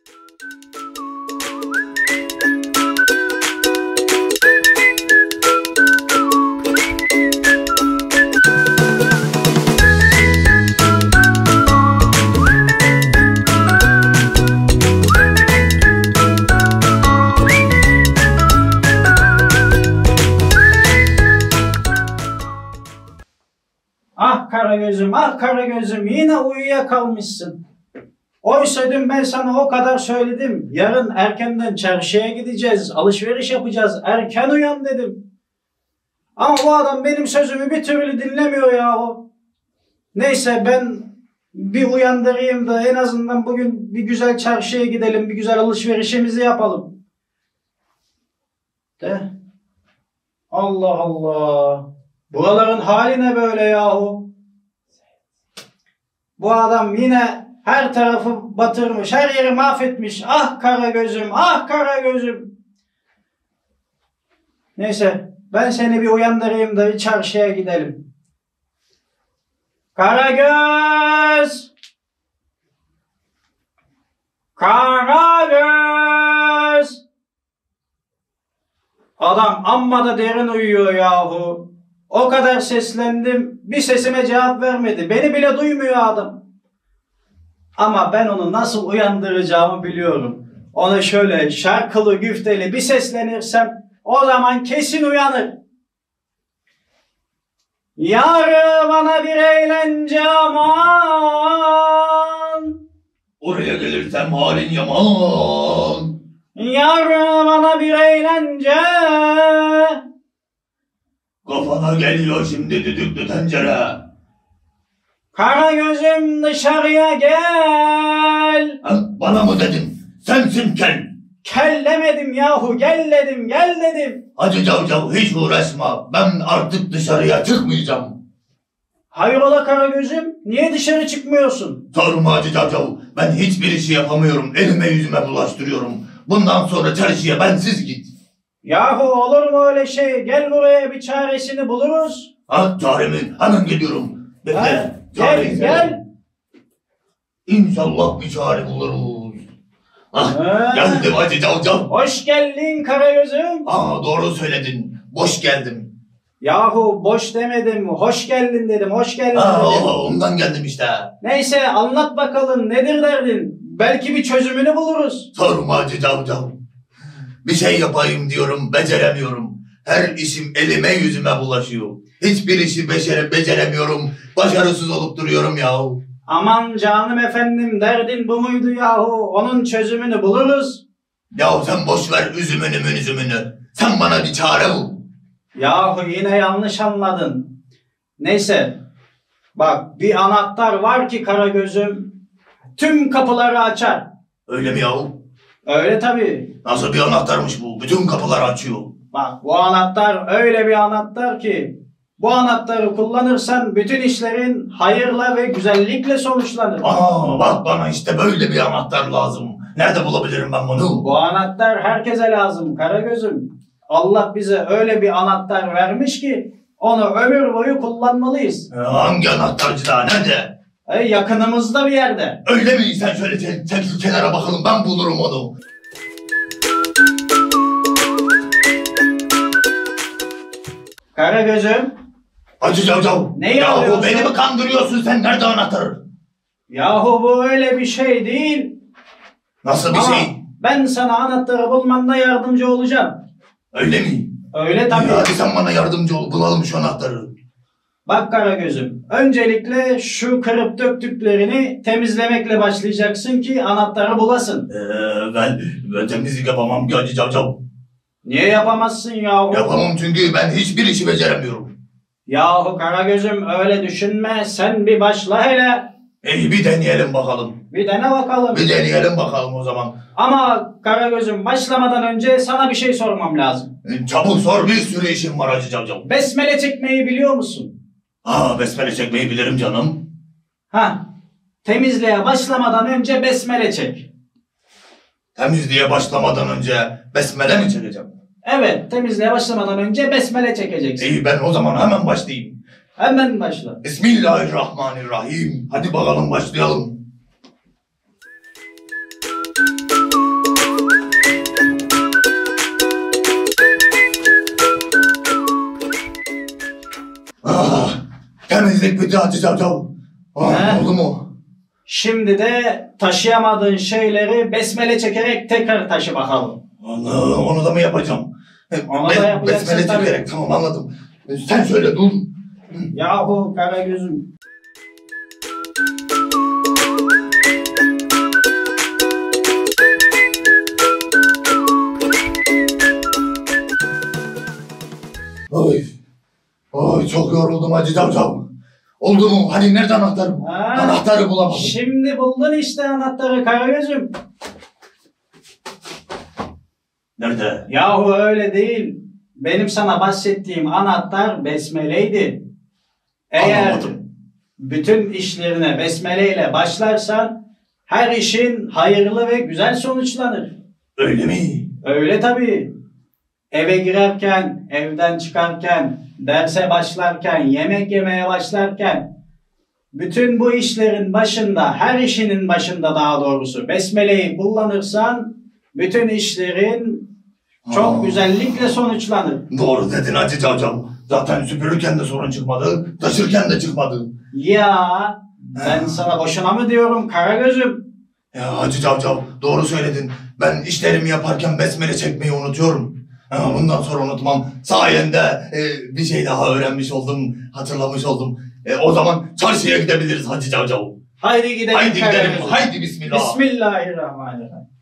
Ah Karagöz'üm, ah Karagöz'üm, yine uyuyakalmışsın. Oysa dün ben sana o kadar söyledim. Yarın erkenden çarşıya gideceğiz, alışveriş yapacağız, erken uyan dedim. Ama bu adam benim sözümü bir türlü dinlemiyor yahu. Neyse ben bir uyandırayım da en azından bugün bir güzel çarşıya gidelim, bir güzel alışverişimizi yapalım. De. Allah Allah. Buraların hali ne böyle yahu? Bu adam yine her tarafı batırmış, her yeri mahvetmiş. Ah Karagöz'üm, ah Karagöz'üm. Neyse ben seni bir uyandırayım da bir çarşıya gidelim. Karagöz! Karagöz! Adam amma da derin uyuyor yahu. O kadar seslendim, bir sesime cevap vermedi. Beni bile duymuyor adam. Ama ben onu nasıl uyandıracağımı biliyorum. Ona şöyle şarkılı güfteli bir seslenirsem o zaman kesin uyanır. Yar bana bir eğlence aman. Oraya gelirsem halin yaman. Yar bana bir eğlence. Kafana geliyor şimdi düdüklü tencere. Karagöz'üm dışarıya gel. Ha, bana mı dedin? Sensin kel. Kel demedim yahu, gel dedim, gel dedim. Hacı Cavcav hiç uğraşma. Ben artık dışarıya çıkmayacağım. Hayrola Karagöz'üm, niye dışarı çıkmıyorsun? Sorma Hacı Cavcav. Ben hiçbir işi yapamıyorum. Elime yüzüme bulaştırıyorum. Bundan sonra çarşıya bensiz git. Yahu olur mu öyle şey? Gel buraya, bir çaresini buluruz. Ha çaremi hemen geliyorum. Bekle. Ha, gel, gel. İnşallah bir çare buluruz. Ha. Geldim Hacı Cavcav. Hoş geldin Karagöz'üm. Doğru söyledin. Boş geldim. Yahu boş demedim, hoş geldin dedim, hoş geldin dedim. Ondan geldim işte. Neyse anlat bakalım, nedir derdin? Belki bir çözümünü buluruz. Sorma Hacı Cavcav. Bir şey yapayım diyorum, beceremiyorum. Her işim elime yüzüme bulaşıyor. Hiçbir işi beceremiyorum. Başarısız olup duruyorum yahu. Aman canım efendim, derdin bu muydu yahu? Onun çözümünü buluruz. Yahu sen boş ver üzümünü münüzümünü. Sen bana bir çare bul. Yahu yine yanlış anladın. Neyse, bak bir anahtar var ki Karagöz'üm tüm kapıları açar. Öyle mi yahu? Öyle tabii. Nasıl bir anahtarmış bu? Bütün kapıları açıyor. Bak bu anahtar öyle bir anahtar ki bu anahtarı kullanırsan bütün işlerin hayırla ve güzellikle sonuçlanır. Bak bana işte böyle bir anahtar lazım. Nerede bulabilirim ben bunu? Bu anahtar herkese lazım Karagöz'üm. Allah bize öyle bir anahtar vermiş ki onu ömür boyu kullanmalıyız. Hangi anahtarcı daha? Nerede? Yakınımızda bir yerde. Öyle mi? Sen şöyle çekil kenara bakalım, ben bulurum onu. Karagöz'üm. Hacı Cavcav. Neyi Yahu alıyorsun? beni mi kandırıyorsun sen? Nerede anahtar? Yahu bu öyle bir şey değil. Nasıl bir Ama şey? ben sana anahtarı bulmanda yardımcı olacağım. Öyle mi? Öyle tabii. Hadi sen bana yardımcı ol, bulalım şu anahtarı. Bak Karagöz'üm, öncelikle şu kırıp döktüklerini temizlemekle başlayacaksın ki anahtarı bulasın. Ben temizlik yapamam ki Hacı Cavcav. Niye yapamazsın yahu? Yapamam çünkü ben hiçbir işi beceremiyorum. Yahu Karagöz'üm öyle düşünme, sen bir başla hele. İyi bir deneyelim bakalım. Bir dene bakalım. Bir deneyelim bakalım o zaman. Ama Karagöz'üm başlamadan önce sana bir şey sormam lazım. Çabuk sor, bir sürü işim var Hacı Cavcav. Besmele çekmeyi biliyor musun? Besmele çekmeyi bilirim canım. Temizliğe başlamadan önce besmele çek. Temizliğe başlamadan önce besmele mi çekeceğim? Evet, temizliğe başlamadan önce besmele çekeceksin. İyi, ben o zaman hemen başlayayım. Hemen başla. Bismillahirrahmanirrahim. Hadi bakalım başlayalım. Temizlik bitti Hacı Cavcav. He? Oldu mu? Şimdi de taşıyamadığın şeyleri besmele çekerek tekrar taşı bakalım. Allah, onu da mı yapacağım? Onu da yapacaksın Besmele tabii. çekerek, tamam anladım. Sen söyle dur. Yahu Karagöz'üm. Oy. Oy çok yoruldum Hacı Cavcav. Oldu mu? Hani nerede anahtarım? Ha? Anahtarı bulamadım. Şimdi buldun işte anahtarı Karagöz'üm. Nerede? Yahu öyle değil. Benim sana bahsettiğim anahtar besmeleydi. Eğer Anlamadım. bütün işlerine besmeleyle başlarsan her işin hayırlı ve güzel sonuçlanır. Öyle mi? Öyle tabii. Eve girerken, evden çıkarken, derse başlarken, yemek yemeye başlarken bütün bu işlerin başında, her işinin başında daha doğrusu besmeleyi kullanırsan bütün işlerin çok güzellikle sonuçlanır. Doğru dedin Hacı Cavcav. Zaten süpürürken de sorun çıkmadı, taşırken de çıkmadı. Ya ben sana boşuna mı diyorum Karagöz'üm? Ya Hacı Cavcav doğru söyledin. Ben işlerimi yaparken besmele çekmeyi unutuyorum. Bundan sonra unutmam. Sayende bir şey daha öğrenmiş oldum, hatırlamış oldum. O zaman çarşıya gidebiliriz Hacı Cavcav. Haydi gidelim Haydi gidelim, Karagöz'üm. haydi bismillah. Bismillahirrahmanirrahim.